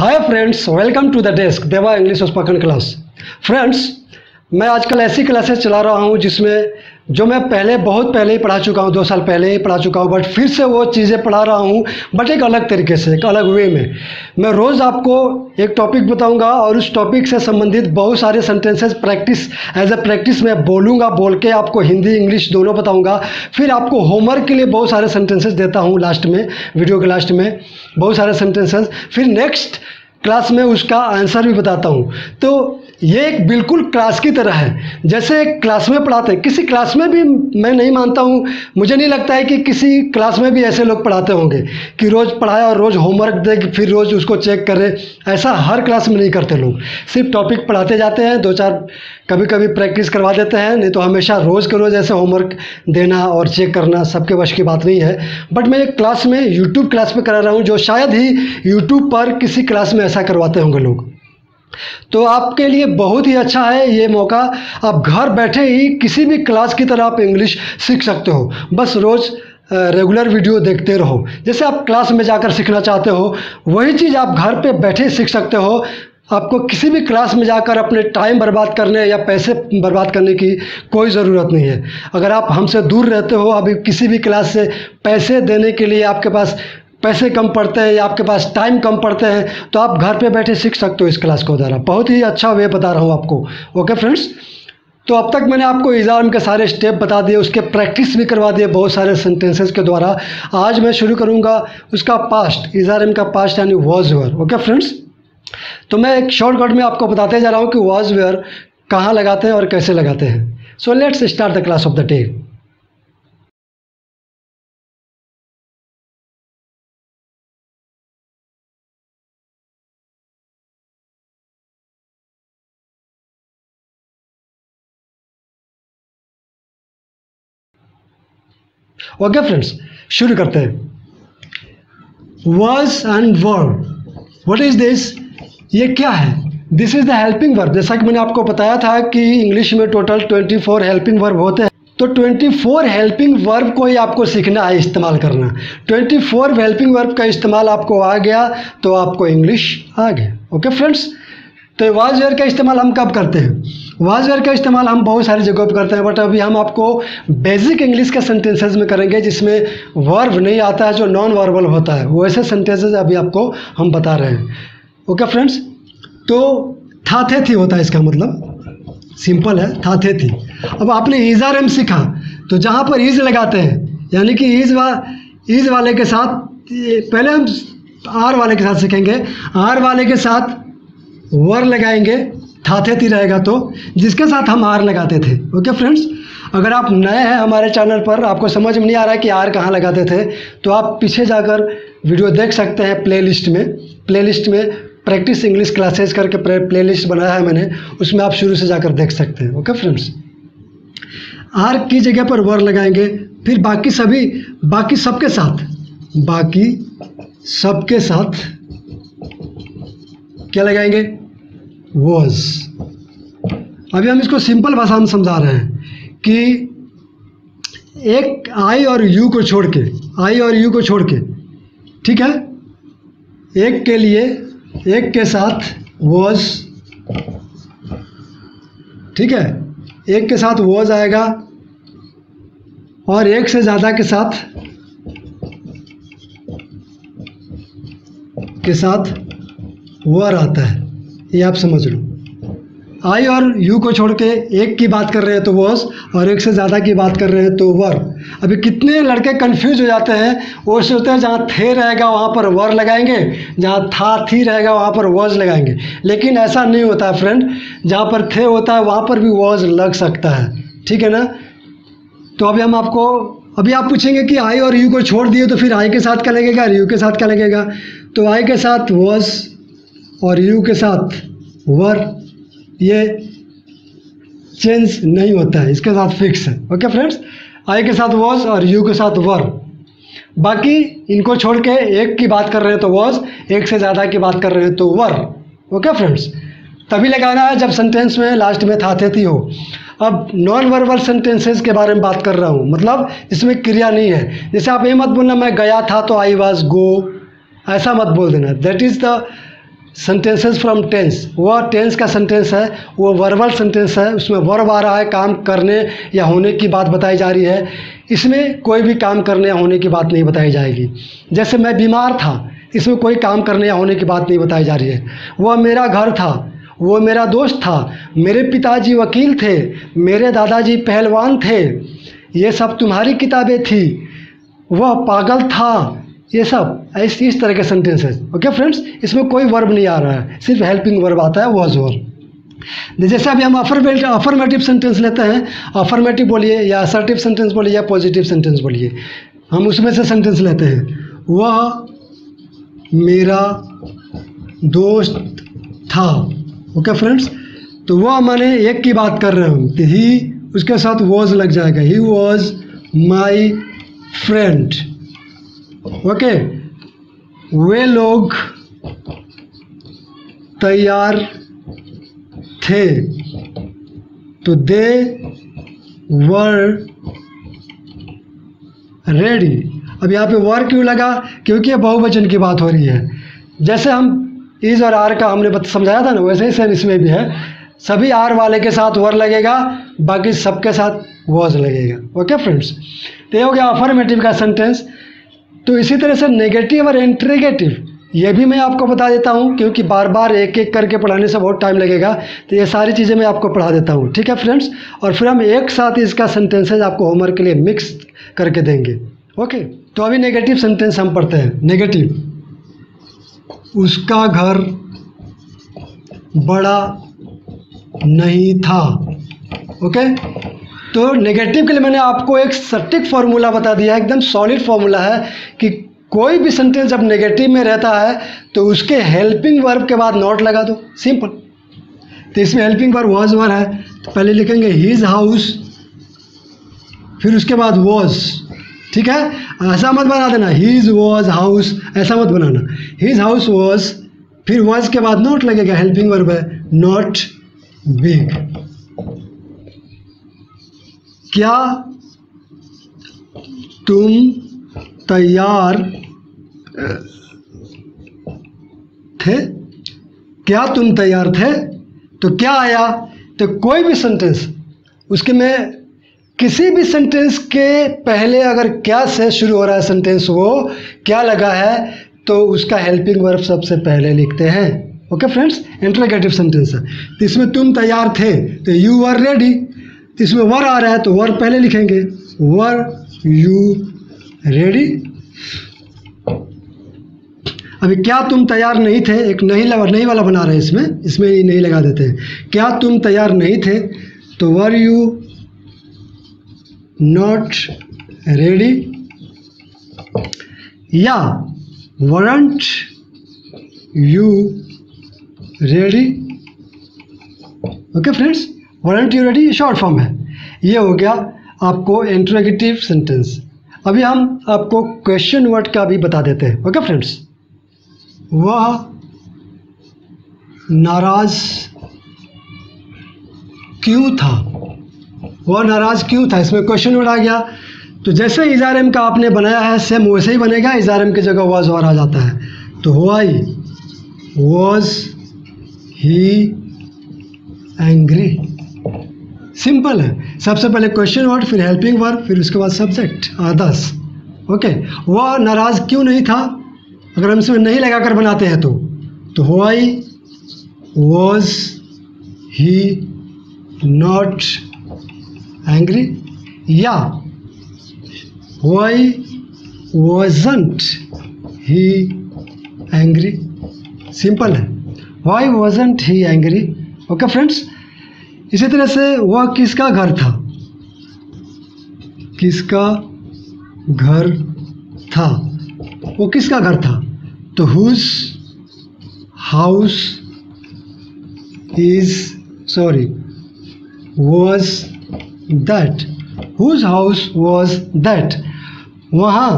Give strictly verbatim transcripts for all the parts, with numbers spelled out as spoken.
Hi friends, welcome to the desk देवा English spoken class. Friends, मैं आजकल ऐसी क्लासेस चला रहा हूं जिसमें जो मैं पहले बहुत पहले ही पढ़ा चुका हूं, दो साल पहले ही पढ़ा चुका हूं, बट फिर से वो चीज़ें पढ़ा रहा हूं, बट एक अलग तरीके से, एक अलग वे में। मैं रोज़ आपको एक टॉपिक बताऊंगा और उस टॉपिक से संबंधित बहुत सारे sentences practice as a practice मैं बोलूँगा, बोल के आपको हिंदी इंग्लिश दोनों बताऊँगा। फिर आपको होमवर्क के लिए बहुत सारे सेंटेंसेस देता हूँ लास्ट में, वीडियो के लास्ट में बहुत सारे सेंटेंसेस। फिर नेक्स्ट क्लास में उसका आंसर भी बताता हूँ। तो ये एक बिल्कुल क्लास की तरह है, जैसे एक क्लास में पढ़ाते हैं। किसी क्लास में भी मैं नहीं मानता हूँ, मुझे नहीं लगता है कि किसी क्लास में भी ऐसे लोग पढ़ाते होंगे कि रोज़ पढ़ाए और रोज़ होमवर्क दे, फिर रोज़ उसको चेक करे। ऐसा हर क्लास में नहीं करते लोग। सिर्फ टॉपिक पढ़ाते जाते हैं, दो चार कभी कभी प्रैक्टिस करवा देते हैं, नहीं तो हमेशा रोज़ के रोज़ ऐसे होमवर्क देना और चेक करना सबके वश की बात नहीं है। बट मैं एक क्लास में यूट्यूब क्लास में करा रहा हूँ, जो शायद ही यूट्यूब पर किसी क्लास में ऐसा करवाते होंगे लोग। तो आपके लिए बहुत ही अच्छा है ये मौका। आप घर बैठे ही किसी भी क्लास की तरह आप इंग्लिश सीख सकते हो। बस रोज़ रेगुलर वीडियो देखते रहो। जैसे आप क्लास में जाकर सीखना चाहते हो, वही चीज़ आप घर पे बैठे सीख सकते हो। आपको किसी भी क्लास में जाकर अपने टाइम बर्बाद करने या पैसे बर्बाद करने की कोई ज़रूरत नहीं है। अगर आप हमसे दूर रहते हो, अभी किसी भी क्लास से पैसे देने के लिए आपके पास पैसे कम पड़ते हैं या आपके पास टाइम कम पड़ते हैं, तो आप घर पे बैठे सीख सकते हो इस क्लास को द्वारा। बहुत ही अच्छा वे बता रहा हूँ आपको। ओके फ्रेंड्स, तो अब तक मैंने आपको इज़ार्म के सारे स्टेप बता दिए, उसके प्रैक्टिस भी करवा दिए बहुत सारे सेंटेंसेस के द्वारा। आज मैं शुरू करूँगा उसका पास्ट, इज़ार्म का पास्ट यानी वॉज वेयर। ओके फ्रेंड्स, तो मैं एक शॉर्टकट में आपको बताते जा रहा हूँ कि वॉज वेयर कहाँ लगाते हैं और कैसे लगाते हैं। So let's start the class of the day. Okay friends, शुरू करते हैं। Was and verb, what is this? ये क्या है? This is the helping verb. जैसा कि मैंने आपको बताया था कि इंग्लिश में total twenty four helping verb होते हैं, तो ट्वेंटी फोर हेल्पिंग वर्ब को ही आपको सीखना है, इस्तेमाल करना। ट्वेंटी फोर हेल्पिंग वर्ब का इस्तेमाल आपको आ गया तो आपको इंग्लिश आ गया। ओके फ्रेंड्स, तो वाज वेयर का इस्तेमाल हम कब करते हैं? वाज वेयर का इस्तेमाल हम बहुत सारी जगहों पर करते हैं, बट अभी हम आपको बेसिक इंग्लिश के सेंटेंसेस में करेंगे जिसमें वर्ब नहीं आता है, जो नॉन वर्बल होता है, वैसे सेंटेंसेस अभी आपको हम बता रहे हैं। ओके फ्रेंड्स, तो था थे थी होता है, इसका मतलब सिंपल है, था थे थी। अब आपने इज़ार्म सीखा, तो जहाँ पर इज लगाते हैं, यानी कि इज वा इज वाले के साथ, पहले हम आर वाले के साथ सीखेंगे। आर वाले के साथ वर लगाएंगे, था थे थी रहेगा, तो जिसके साथ हम आर लगाते थे। ओके फ्रेंड्स, अगर आप नए हैं हमारे चैनल पर, आपको समझ में नहीं आ रहा है कि आर कहाँ लगाते थे, तो आप पीछे जाकर वीडियो देख सकते हैं प्लेलिस्ट में। प्लेलिस्ट में प्रैक्टिस इंग्लिश क्लासेस करके प्लेलिस्ट बनाया है मैंने, उसमें आप शुरू से जाकर देख सकते हैं। ओके फ्रेंड्स, आर की जगह पर वर लगाएंगे, फिर बाकी सभी बाकी सबके साथ बाकी सबके साथ क्या लगाएंगे? वॉज। अभी हम इसको सिंपल भाषा में समझा रहे हैं कि एक आई और यू को छोड़ के, आई और यू को छोड़ के, ठीक है, एक के लिए एक के साथ वॉज, ठीक है, एक के साथ वॉज आएगा और एक से ज़्यादा के साथ के साथ वर आता है। ये आप समझ लो, आई और यू को छोड़ के एक की बात कर रहे हैं तो वॉज, और एक से ज़्यादा की बात कर रहे हैं तो वर। अभी कितने लड़के कंफ्यूज हो जाते हैं, वो सोचते हैं जहाँ थे रहेगा वहाँ पर वर लगाएंगे, जहाँ था थी रहेगा वहाँ पर वॉज लगाएंगे, लेकिन ऐसा नहीं होता है फ्रेंड। जहाँ पर थे होता है वहाँ पर भी वॉज लग सकता है, ठीक है ना। तो अभी हम आपको, अभी आप पूछेंगे कि आई और यू को छोड़ दिए तो फिर आई के साथ क्या लगेगा, यू के साथ क्या लगेगा? तो आई के साथ वॉज और यू के साथ वर, ये चेंज नहीं होता है, इसके साथ फिक्स है। ओके फ्रेंड्स, आई के साथ वॉज और यू के साथ वर। बाकी इनको छोड़ के एक की बात कर रहे हैं तो वॉज, एक से ज़्यादा की बात कर रहे हैं तो वर। ओके फ्रेंड्स, तभी लगाना है जब सेंटेंस में लास्ट में था थे थी हो। अब नॉन वर्बल सेंटेंसेस के बारे में बात कर रहा हूँ, मतलब इसमें क्रिया नहीं है। जैसे आप ये मत बोलना मैं गया था तो आई वाज गो, ऐसा मत बोल देना। That is the sentences from tense, वह टेंस का सेंटेंस है, वो वर्बल सेंटेंस है, उसमें वर्ब आ रहा है, काम करने या होने की बात बताई जा रही है। इसमें कोई भी काम करने या होने की बात नहीं बताई जाएगी। जैसे मैं बीमार था, इसमें कोई काम करने या होने की बात नहीं बताई जा रही है। वह मेरा घर था, वो मेरा दोस्त था, मेरे पिताजी वकील थे, मेरे दादाजी पहलवान थे, ये सब तुम्हारी किताबें थी, वह पागल था, ये सब इस इस तरह के सेंटेंस है। ओके फ्रेंड्स, इसमें कोई वर्ब नहीं आ रहा है, सिर्फ हेल्पिंग वर्ब आता है, वॉज वर्ब। जैसे अभी हम अफर्मेटिव अफर्मेटिव सेंटेंस लेते हैं, अफर्मेटिव बोलिए या असर्टिव सेंटेंस बोलिए या पॉजिटिव सेंटेंस बोलिए, हम उसमें से सेंटेंस लेते हैं। वह मेरा दोस्त था। ओके फ्रेंड्स, तो वह माने एक की बात कर रहे हैं हम, तो ही उसके साथ वॉज लग जाएगा, he was my friend. Okay, वे लोग तैयार थे, तो दे वर रेडी। अब यहाँ पे वर क्यों लगा? क्योंकि ये बहुवचन की बात हो रही है। जैसे हम इज और आर का हमने समझाया था ना, वैसे ही सेम इसमें भी है। सभी आर वाले के साथ वर लगेगा, बाकी सबके साथ वॉज लगेगा। ओके फ्रेंड्स, तो ये हो गया अफर्मेटिव का सेंटेंस। तो इसी तरह से नेगेटिव और इंट्रीगेटिव, ये भी मैं आपको बता देता हूँ, क्योंकि बार बार एक एक करके पढ़ाने से बहुत टाइम लगेगा, तो ये सारी चीज़ें मैं आपको पढ़ा देता हूँ। ठीक है फ्रेंड्स, और फिर हम एक साथ इसका सेंटेंसेज आपको होमवर्क के लिए मिक्स करके देंगे। ओके, तो अभी नेगेटिव सेंटेंस हम पढ़ते हैं। नेगेटिव, उसका घर बड़ा नहीं था। ओके, तो नेगेटिव के लिए मैंने आपको एक सटीक फार्मूला बता दिया है, एकदम सॉलिड फार्मूला है कि कोई भी सेंटेंस जब नेगेटिव में रहता है तो उसके हेल्पिंग वर्ब के बाद नॉट लगा दो, सिंपल। तो इसमें हेल्पिंग वर्ब वॉज वर है, तो पहले लिखेंगे हिज हाउस, फिर उसके बाद वॉज। ठीक है, ऐसा मत बना देना हिज वॉज हाउस, ऐसा मत बनाना। हिज हाउस वॉज, फिर वॉज के बाद नॉट लगेगा, हेल्पिंग वर्ब है, नॉट बिग। क्या तुम तैयार थे? क्या तुम तैयार थे? तो क्या आया? तो कोई भी सेंटेंस, उसके में किसी भी सेंटेंस के पहले अगर क्या से शुरू हो रहा है सेंटेंस, वो क्या लगा है, तो उसका हेल्पिंग वर्ब सबसे पहले लिखते हैं। ओके फ्रेंड्स, इंटरोगेटिव सेंटेंस है। तो इसमें तुम तैयार थे, तो यू वर रेडी। तो इसमें वर आ रहा है, तो वर पहले लिखेंगे, वर यू रेडी। अभी क्या तुम तैयार नहीं थे, एक नहीं लगा, नहीं वाला बना रहे हैं इसमें, इसमें नहीं लगा देते हैं। क्या तुम तैयार नहीं थे, तो वर यू नॉट रेडी, या weren't you ready. Okay friends, weren't you ready short form है। ये हो गया आपको इंटरोगेटिव सेंटेंस। अभी हम आपको क्वेश्चन वर्ड का भी बता देते हैं। ओके फ्रेंड्स, वह नाराज क्यों था? वह नाराज क्यों था, इसमें क्वेश्चन वर्ड आ गया। तो जैसे इज़ारम का आपने बनाया है सेम वैसे ही बनेगा, इज़ारम की जगह वाज और आ जाता है। तो why was he angry, simple है। सबसे पहले क्वेश्चन वर्ड, फिर हेल्पिंग वर्ब, फिर उसके बाद सब्जेक्ट अदर्स। ओके, वह नाराज क्यों नहीं था, अगर हम इसमें नहीं लगाकर बनाते हैं तो तो why was he not angry, या why wasn't he angry, simple है, why wasn't he angry. Okay friends, इसी तरह से वह किसका घर था, किसका घर था, वो किसका घर था, तो whose house is sorry was that, whose house was that, वहाँ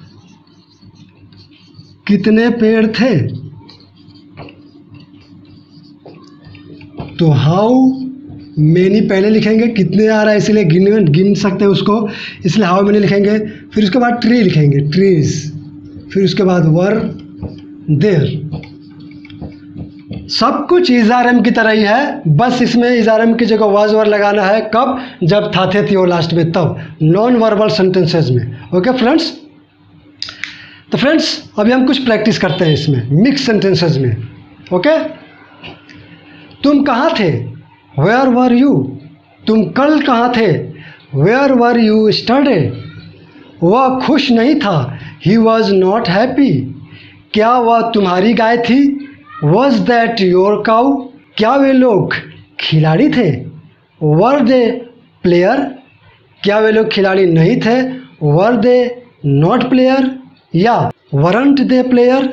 कितने पेड़ थे, तो हाउ मैनी पहले लिखेंगे, कितने आ रहा है इसलिए गिन गिन सकते हैं उसको, इसलिए हाउ मैनी लिखेंगे। फिर उसके बाद ट्री लिखेंगे, ट्रीज, फिर उसके बाद वर देयर। सब कुछ इज आर एम की तरह ही है, बस इसमें इज आर एम की जगह वाज वर लगाना है। कब? जब था थे थी वो लास्ट में, तब नॉन वर्बल सेंटेंसेज में। ओके फ्रेंड्स, तो फ्रेंड्स अभी हम कुछ प्रैक्टिस करते हैं इसमें मिक्स सेंटेंसेज में। ओके, तुम कहाँ थे? Where were you? तुम कल कहाँ थे? Where were you yesterday? वह खुश नहीं था, ही वॉज नॉट हैप्पी। क्या वह तुम्हारी गाय थी? Was that your cow? क्या वे लोग खिलाड़ी थे? Were they player? क्या वे लोग खिलाड़ी नहीं थे? वर दे नॉट प्लेयर या वरंट दे प्लेयर?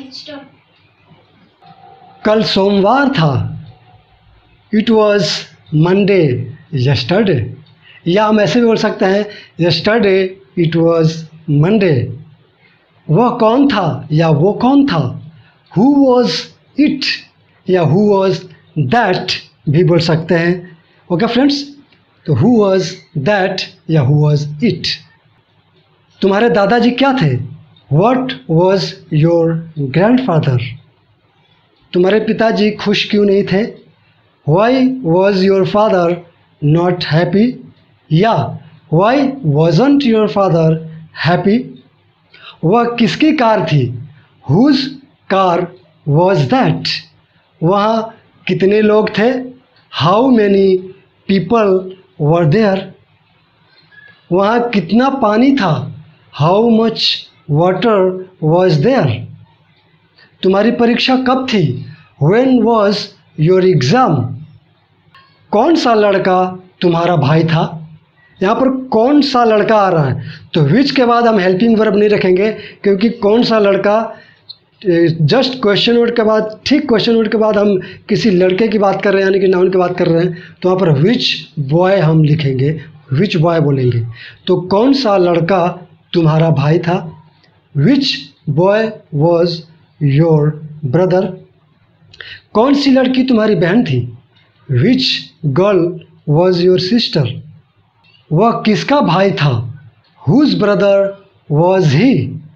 कल सोमवार था, इट वॉज मंडे यस्टरडे। या हम ऐसे भी बोल सकते हैं यस्टरडे इट वॉज मंडे। वह कौन था या वो कौन था? हु वॉज इट या हु वॉज दैट भी बोल सकते हैं। ओके फ्रेंड्स, तो हु वॉज दैट या हु वॉज इट। तुम्हारे दादाजी क्या थे? What was your grandfather? तुम्हारे पिताजी खुश क्यों नहीं थे? Why was your father not happy या why wasn't your father happy? वह किसकी कार थी? Whose car was that? वहाँ कितने लोग थे? How many people were there? वहाँ कितना पानी था? How much water was there? तुम्हारी परीक्षा कब थी? When was your exam? कौन सा लड़का तुम्हारा भाई था? यहाँ पर कौन सा लड़का आ रहा है, तो विच के बाद हम हेल्पिंग वर्ब नहीं रखेंगे, क्योंकि कौन सा लड़का जस्ट क्वेश्चन वर्ड के बाद, ठीक क्वेश्चन वर्ड के बाद हम किसी लड़के की बात कर रहे हैं, यानी कि नाउन की बात कर रहे हैं, तो वहाँ पर विच बॉय हम लिखेंगे, विच बॉय बोलेंगे। तो कौन सा लड़का तुम्हारा भाई था? Which boy was your brother? कौन सी लड़की तुम्हारी बहन थी? Which girl was your sister? वह किसका भाई था? Whose brother was he?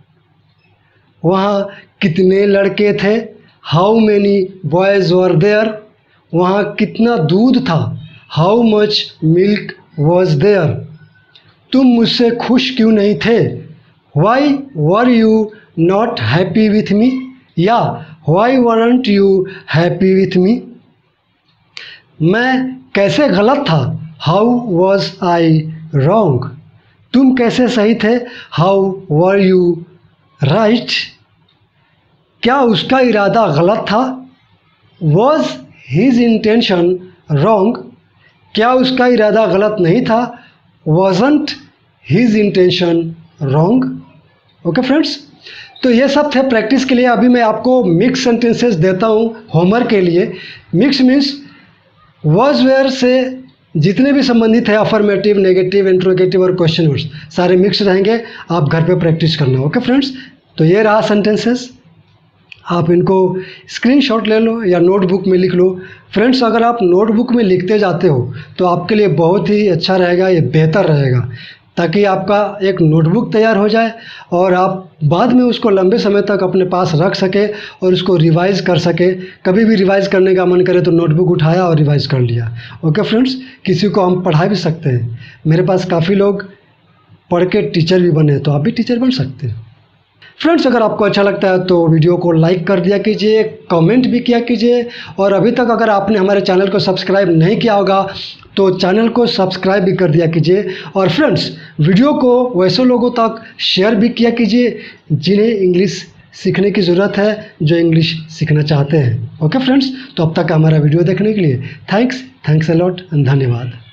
वहाँ कितने लड़के थे? How many boys were there? वहाँ कितना दूध था? How much milk was there? तुम मुझसे खुश क्यों नहीं थे? Why were you not happy with me या why weren't you happy with me? मैं कैसे गलत था? How was I wrong? तुम कैसे सही थे? How were you right? क्या उसका इरादा गलत था? Was his intention wrong? क्या उसका इरादा गलत नहीं था? Wasn't his intention wrong? Okay friends, तो ये सब थे प्रैक्टिस के लिए। अभी मैं आपको मिक्स सेंटेंसेस देता हूँ होमवर्क के लिए। मिक्स मीन्स वॉज वेयर से जितने भी संबंधित है, अफर्मेटिव, नेगेटिव, इंट्रोगेटिव और क्वेश्चन वर्ड्स सारे मिक्स रहेंगे। आप घर पे प्रैक्टिस करना। ओके फ्रेंड्स, तो ये रहा सेंटेंसेस। आप इनको स्क्रीनशॉट ले लो या नोटबुक में लिख लो। फ्रेंड्स, अगर आप नोटबुक में लिखते जाते हो तो आपके लिए बहुत ही अच्छा रहेगा, ये बेहतर रहेगा, ताकि आपका एक नोटबुक तैयार हो जाए और आप बाद में उसको लंबे समय तक अपने पास रख सके और उसको रिवाइज़ कर सके। कभी भी रिवाइज़ करने का मन करे तो नोटबुक उठाया और रिवाइज़ कर लिया। ओके फ्रेंड्स, किसी को हम पढ़ा भी सकते हैं। मेरे पास काफ़ी लोग पढ़ के टीचर भी बने, तो आप भी टीचर बन सकते हैं। फ्रेंड्स, अगर आपको अच्छा लगता है तो वीडियो को लाइक कर दिया कीजिए, कमेंट भी किया कीजिए, और अभी तक अगर आपने हमारे चैनल को सब्सक्राइब नहीं किया होगा तो चैनल को सब्सक्राइब भी कर दिया कीजिए। और फ्रेंड्स, वीडियो को वैसे लोगों तक शेयर भी किया कीजिए जिन्हें इंग्लिश सीखने की ज़रूरत है, जो इंग्लिश सीखना चाहते हैं। ओके फ्रेंड्स, तो अब तक हमारा वीडियो देखने के लिए थैंक्स थैंक्स अ लॉट, धन्यवाद।